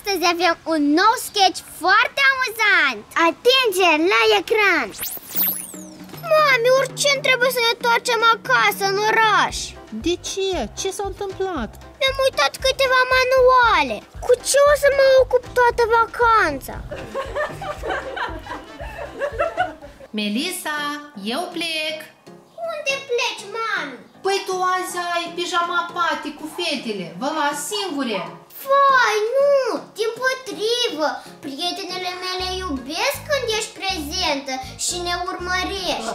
Astăzi avem un nou sketch foarte amuzant. Atenție la ecran! Mami, urgent trebuie să ne întoarcem acasă în oraș. De ce? Ce s-a întâmplat? Mi-am uitat câteva manuale. Cu ce o să mă ocup toată vacanța? Melissa, eu plec. Unde pleci, mami? Păi tu azi ai pijama party cu fetele. Vă las singure. Vai, nu! Dimpotrivă! Prietenele mele iubesc când ești prezentă și ne urmărești.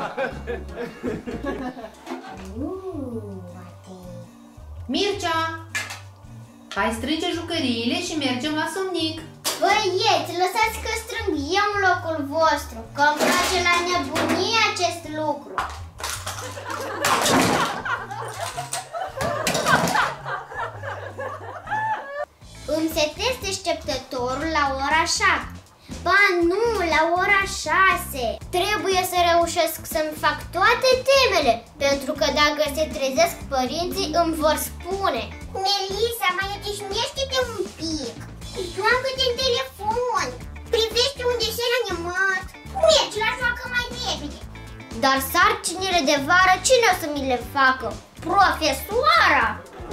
Mircea, hai strânge jucăriile și mergem la somnic. Băieți, lăsați că strâng eu în locul vostru, că îmi place la nebunie acest lucru. Îmi setez deșteptătorul la ora 7. Ba nu, la ora 6. Trebuie să reușesc să-mi fac toate temele, pentru că dacă se trezesc părinții îmi vor spune: Melissa, mai odihnește-te un pic. Joacă-te în telefon. Privește un desen animat. Mergi la joacă mai repede. Dar sarcinile de vară cine o să mi le facă? Profesoara!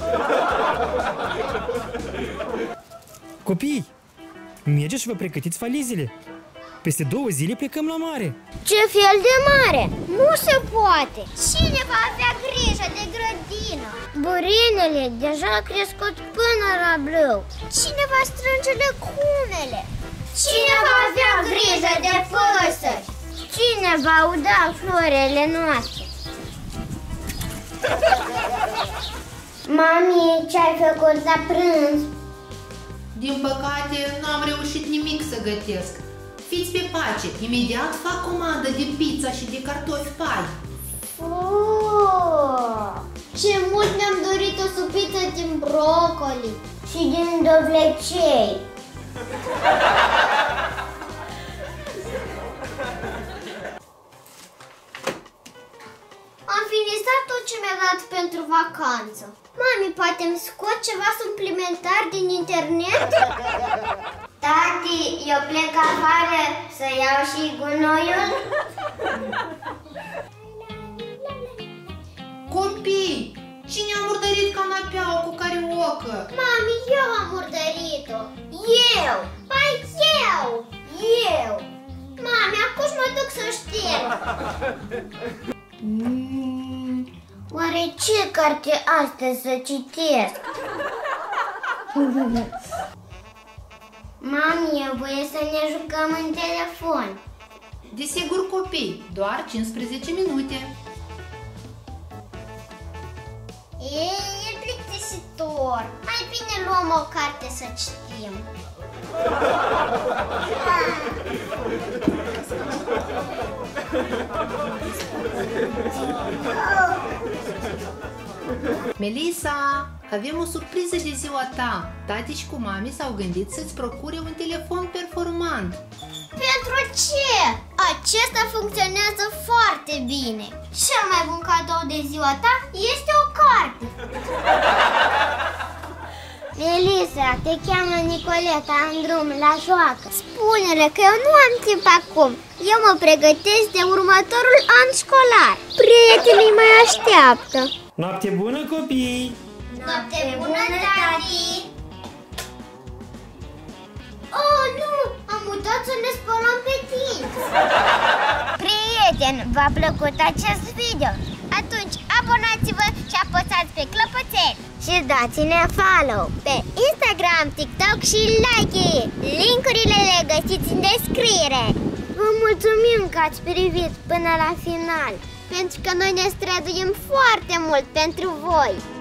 Copii, mergeți și vă pregătiți valizele. Peste 2 zile plecăm la mare. Ce fel de mare? Nu se poate. Cine va avea grijă de grădină? Burinele deja a crescut până la brâu. Cine va strânge legumele? Cine va avea grijă de păsări? Cine va uda florele noastre? Mami, ce-ai făcut la prânz? Din păcate, nu am reușit nimic să gătesc. Fiți pe pace, imediat fac comandă de pizza și de cartofi pai. Ce mult ne-am dorit o supiță din brocoli și din dovlecei. Am finisat tot ce mi-a dat pentru vacanță. Mami, poate îmi scot ceva suplimentar din internet? Tati, eu plec afară să iau și gunoiul? Copii, cine a murdărit canapeaua cu cariocă? Mami, Eu am murdărit-o. Eu! Păi eu! Mami, acum mă duc să șterg. Oare ce carte astăzi să citesc? Mami, e voie să ne jucăm în telefon. Desigur, copii, doar 15 minute. E plictisitor. Mai bine luăm o carte să citim. Melissa, avem o surpriză de ziua ta. Tati și cu mami s-au gândit să-ți procure un telefon performant. Pentru ce? Acesta funcționează foarte bine. Cel mai bun cadou de ziua ta este o carte. Melissa, te cheamă Nicoleta în drum la joacă. Spune-le că eu nu am timp acum. Eu mă pregătesc de următorul an școlar. Prietenii mai așteaptă. Noapte bună, copii! Noapte bună, tati! Oh, nu! Am uitat să ne spălăm pe dinți! Prieteni, v-a plăcut acest video? Atunci abonați-vă și apăsați pe clopoțel! Și dați-ne follow pe Instagram, TikTok și like! Linkurile le găsiți în descriere! Vă mulțumim că ați privit până la final, pentru că noi ne străduim foarte mult pentru voi!